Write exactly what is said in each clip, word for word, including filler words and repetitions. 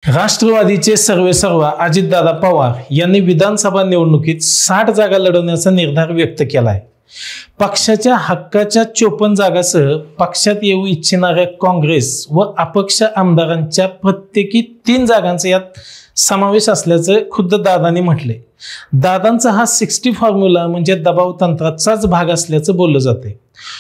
राष्ट्रवादीचे सर्वेसर्वा अजितदादा पवार यांनी विधानसभा निवडणुकीत साठ जागा लढवण्याचा निर्धार व्यक्त केला आहे। पक्षाच्या हक्काच्या चोपन्न जागांसह पक्षात येऊ इच्छिणाऱ्या काँग्रेस व अपक्ष आमदारांच्या प्रत्येकी तीन जागांचा यात समावेश असल्याचं खुद्द दादांनी म्हटले। दादांचा हा साठ फॉर्म्युला म्हणजे दबाव तंत्राचाच भाग असल्याचं बोललं जाते।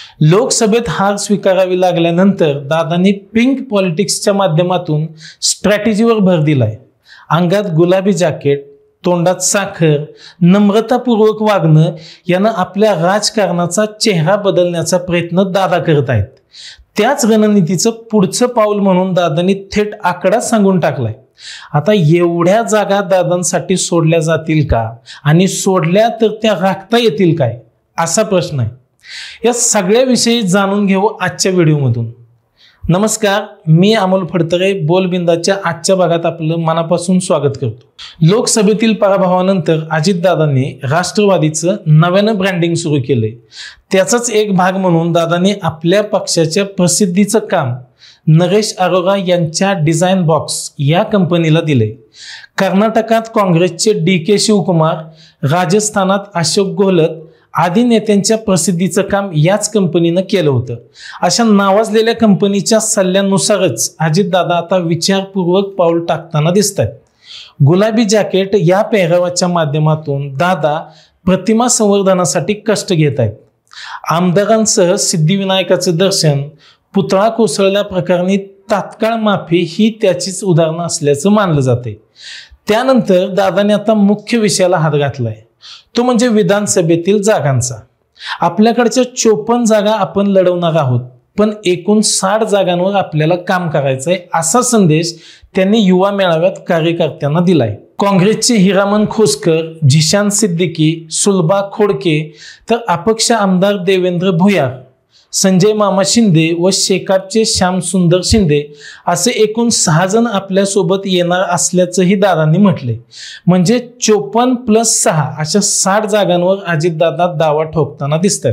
लोकसभेत हार स्वीकारावी लागल्यानंतर दादांनी पिंक पॉलिटिक्सच्या माध्यमातून स्ट्रॅटेजीवर भर दिलाय। अंगात गुलाबी जॅकेट, तोंडात साखर, नम्रतापूर्वक वागणं यानं आपल्या राजकारणाचा चेहरा बदलण्याचा प्रयत्न दादा करत आहेत। त्याच रणनीतीचं पुढचं पाऊल म्हणून दादांनी थेट आकडा सांगून टाकलाय। आता एवढ्या जागा दादांसाठी सोडल्या जातील का आणि सोडल्या तर त्या राखता येतील काय असा प्रश्न आहे। या सगळ्या विषयी जाणून घेऊ आजच्या व्हिडिओमधून। नमस्कार, मी अमोल फडतरे बोलबिंदाच्या आजच्या भागात आपलं मनापासून स्वागत करतो। लोकसभेतील पराभवानंतर अजितदादांनी राष्ट्रवादीचं नव्यानं ब्रँडिंग सुरू केले। त्याचाच एक भाग म्हणून दादांनी आपल्या पक्षाच्या प्रसिद्धीचं काम नरेश अरोरा यांच्या डिझाइन बॉक्स या कंपनीला दिले। कर्नाटकात काँग्रेसचे डी के शिवकुमार, राजस्थानात अशोक गहलोत आदी नेत्यांच्या प्रसिद्धीचं काम याच कंपनीनं केलं होतं। अशा नावाजलेल्या कंपनीच्या सल्ल्यानुसारच अजितदादा आता विचारपूर्वक पाऊल टाकताना दिसतात। गुलाबी जॅकेट या पेहरावाच्या माध्यमातून दादा प्रतिमा संवर्धनासाठी कष्ट घेत आहेत। आमदारांसह सिद्धिविनायकाचं दर्शन, पुतळा कोसळल्या प्रकरणी तात्काळ माफी ही त्याचीच उदाहरणं असल्याचं मानलं जाते। त्यानंतर दादाने आता मुख्य विषयाला हात घातलाय, तो म्हणजे विधानसभेतील जागांचा। आपल्याकडच्या चोपन्न जागा आपण लढवणार आहोत, पण एकूण साठ जागांवर आपल्याला काम करायचंय असा संदेश त्यांनी युवा मेळाव्यात कार्यकर्त्यांना दिलाय। काँग्रेसचे हिरामन खोसकर, झिशान सिद्दीकी, सुलभा खोडके तर अपक्ष आमदार देवेंद्र भुयार, संजय मामा शिंदे व शेकापचे श्याम सुंदर शिंदे असे एकूण सहा जण आपल्या सोबत येणार असल्याचंही दादांनी म्हटले। म्हणजे चोपन्न प्लस सहा अशा साठ जागांवर अजितदादा दावा ठोकताना दिसतात।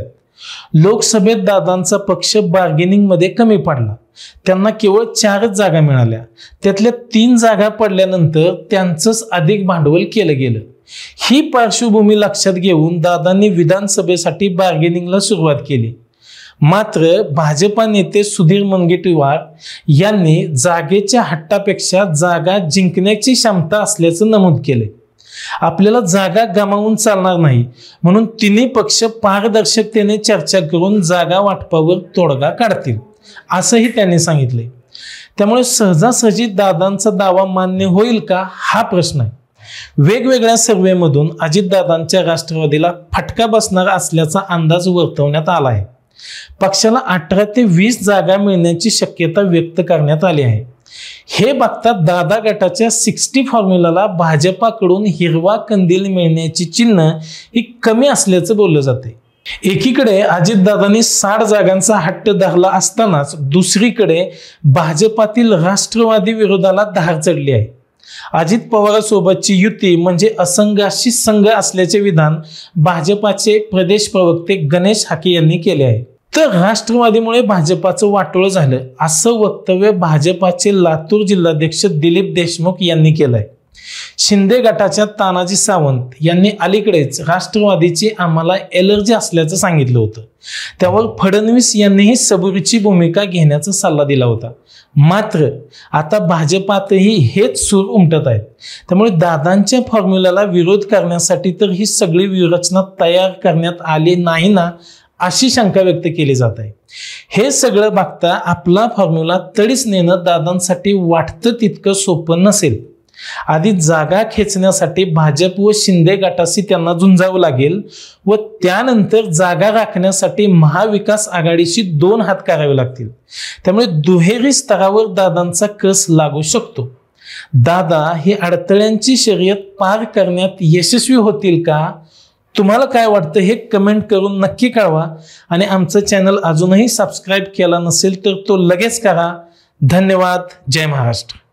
लोकसभेत दादांचा पक्ष बार्गेनिंग मध्ये कमी पडला, त्यांना केवळ चारच जागा मिळाल्या। त्यातल्या तीन जागा पडल्यानंतर त्यांचंच अधिक भांडवल केलं गेलं। ही पार्श्वभूमी लक्षात घेऊन दादांनी विधानसभेसाठी बार्गेनिंगला सुरुवात केली। मात्र भाजपा नेते सुधीर मुनगंटीवार यांनी जागेच्या हट्टापेक्षा जागा जिंकण्याची क्षमता असल्याचं नमूद केले। आपल्याला जागा गमावून चालणार नाही, म्हणून तिन्ही पक्ष पारदर्शकतेने चर्चा करून जागा वाटपावर तोडगा काढतील असंही त्यांनी सांगितले। त्यामुळे सहजासहजी दादांचा दावा मान्य होईल का हा प्रश्न आहे। वेगवेगळ्या सर्वेमधून अजितदादांच्या राष्ट्रवादीला फटका बसणार असल्याचा अंदाज वर्तवण्यात आला आहे। पक्षाला अठरा ते वीस जागा मिळण्याची शक्यता व्यक्त करण्यात आली आहे। हे बघता दादा गटाच्या साठ फॉर्म्युलाला भाजपाकडून हिरवा कंदील मिळण्याची चिन्ह ही कमी असल्याचं बोललं जाते। एकीकडे अजितदादांनी साठ जागांचा हट्ट धरला असतानाच दुसरीकडे भाजपातील राष्ट्रवादी विरोधाला धार चढली आहे। अजित पवारांसोबतची युती म्हणजे असंघाशी संघ असल्याचे विधान भाजपाचे प्रदेश प्रवक्ते गणेश हाके यांनी केले आहे। तर राष्ट्रवादीमुळे भाजपाचं वाटोळ झालं असं वक्तव्य भाजपाचे लातूर जिल्हाध्यक्ष दिलीप देशमुख यांनी केलंय। शिंदे गटाच्या तानाजी सावंत यांनी अलीकडेच राष्ट्रवादीची आम्हाला एलर्जी असल्याचं सांगितलं होतं। त्यावर फडणवीस यांनीही सबुरीची भूमिका घेण्याचा सल्ला दिला होता। मात्र आता भाजपातही हेच सूर उमटत आहेत। त्यामुळे दादांच्या फॉर्म्युलाला विरोध करण्यासाठी तर ही सगळी व्यूहरचना तयार करण्यात आली नाही ना अशी शंका व्यक्त केली जात आहे। हे सगळं बघता आपला फॉर्म्युला तडीस नेणं दादांसाठी वाटतं तितकं सोपं नसेल। आधी जागा खेचण्यासाठी भाजप व शिंदे गटाशी त्यांना झुंजावं लागेल व त्यानंतर जागा राखण्यासाठी महाविकास आघाडीशी दोन हात करावे लागतील। त्यामुळे दुहेरी स्तरावर दादांचा कस लागू शकतो। दादा ही अडथळ्यांची शर्यत पार करण्यात यशस्वी होतील का? तुम्हाला काय वाटतं हे कमेंट करून नक्की कळवा आणि आमचं चॅनल अजूनही सबस्क्राईब केला नसेल तर तो लगेच करा। धन्यवाद। जय महाराष्ट्र।